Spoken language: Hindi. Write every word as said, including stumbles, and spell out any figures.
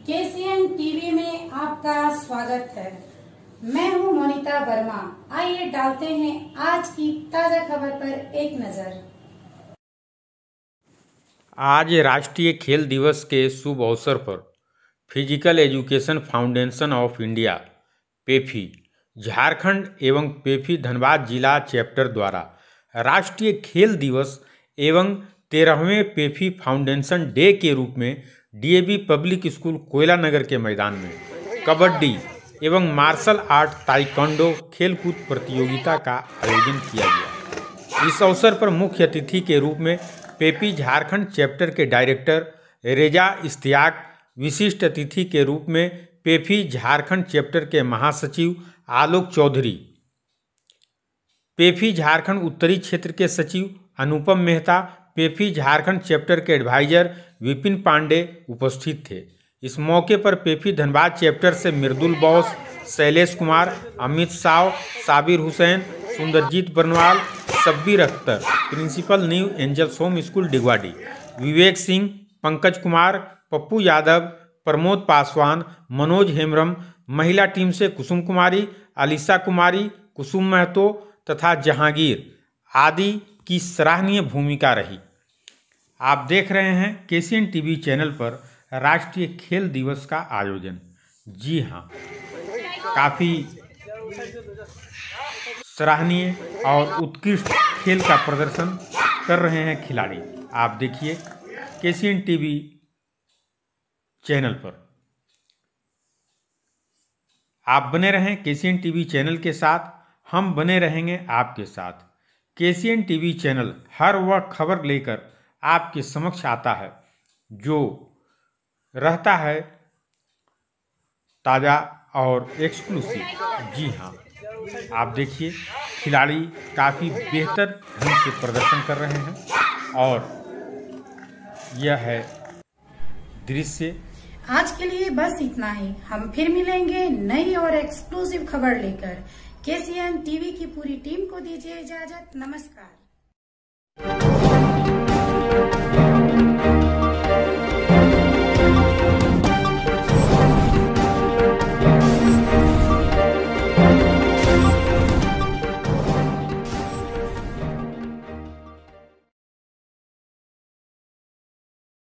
केसीएन टीवी में आपका स्वागत है। मैं हूं मोनिता वर्मा। आइए डालते हैं आज की ताजा खबर पर एक नजर। आज राष्ट्रीय खेल दिवस के शुभ अवसर पर physical education foundation of India PEFI Jharkhand एवं पेफी धनबाद जिला चैप्टर द्वारा राष्ट्रीय खेल दिवस एवं तेरहवें पेफी फाउंडेशन डे के रूप में डीएवी पब्लिक स्कूल कोयला नगर के मैदान में कबड्डी एवं मार्शल आर्ट ताइक्वांडो खेलकूद प्रतियोगिता का आयोजन किया गया। इस अवसर पर मुख्य अतिथि के रूप में पेफी झारखंड चैप्टर के डायरेक्टर रेजा इश्तियाक, विशिष्ट अतिथि के रूप में पेफी झारखंड चैप्टर के महासचिव आलोक चौधरी, पेफी झारखंड उत्तरी क्षेत्र के सचिव अनुपम मेहता, पेफी झारखंड चैप्टर के एडवाइजर विपिन पांडे उपस्थित थे। इस मौके पर पेफी धनबाद चैप्टर से Mridul Bose, Shailesh Kumar, Amit Sao, Sabir Hussain, Sundarjeet Barnwal, Shabbir Akhtar, principal new angels home school Digwadih, Vivek Singh, Pankaj Kumar, Pappu Yadav, Pramod Paswan, Manoj Hembrom, महिला टीम से कुसुम कुमारी, अलीसा कुमारी, कुसुम महतो तथा जहांगीर आदि की सराहनीय भूमिका रही। आप देख रहे हैं केसीएन टीवी चैनल पर राष्ट्रीय खेल दिवस का आयोजन। जी हाँ, काफ़ी सराहनीय और उत्कृष्ट खेल का प्रदर्शन कर रहे हैं खिलाड़ी। आप देखिए केसीएन टीवी चैनल पर। आप बने रहें केसीएन टीवी चैनल के साथ, हम बने रहेंगे आपके साथ। केसीएन टीवी चैनल हर वह खबर लेकर आपके समक्ष आता है जो रहता है ताज़ा और एक्सक्लूसिव। जी हाँ, आप देखिए खिलाड़ी काफ़ी बेहतर ढंग से प्रदर्शन कर रहे हैं और यह है दृश्य। आज के लिए बस इतना ही। हम फिर मिलेंगे नई और एक्सक्लूसिव खबर लेकर। केसीएन टीवी की पूरी टीम को दीजिए इजाजत। नमस्कार।